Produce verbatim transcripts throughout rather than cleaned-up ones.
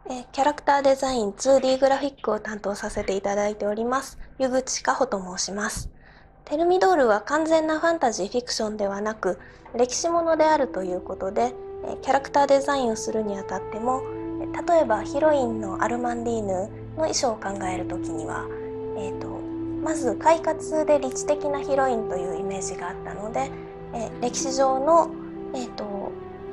えーキャラクターデザイン ツーディー グラフィックを担当させていただいております、湯口かほと申します。テルミドールは完全なファンタジーフィクションではなく、歴史ものであるということで、えーキャラクターデザインをするにあたっても、例えばヒロインのアルマンディーヌの衣装を考えるときには、えーと、まず快活で理知的なヒロインというイメージがあったので、えー歴史上の、えーと、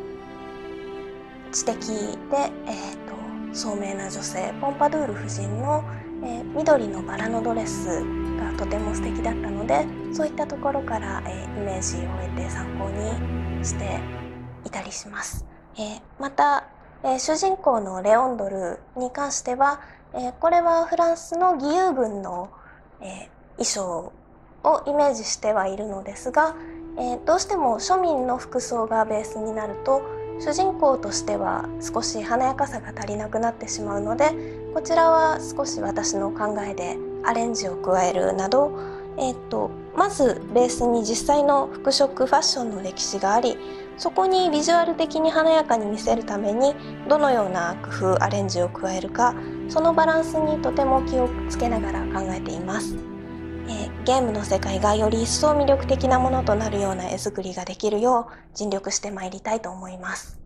知的で、えーと、聡明な女性ポンパドゥール夫人の、えー、緑のバラのドレスがとても素敵だったので、そういったところから、えー、イメージを得て参考にしていたりします。えー、また、えー、主人公のレオンドルに関しては、えー、これはフランスの義勇軍の、えー、衣装をイメージしてはいるのですが、えー、どうしても庶民の服装がベースになると主人公としては少し華やかさが足りなくなってしまうので、こちらは少し私の考えでアレンジを加えるなど、えー、とまずベースに実際の服飾ファッションの歴史があり、そこにビジュアル的に華やかに見せるためにどのような工夫アレンジを加えるか、そのバランスにとても気をつけながら考えています。えー、ゲームの世界がより一層魅力的なものとなるような絵作りができるよう尽力してまいりたいと思います。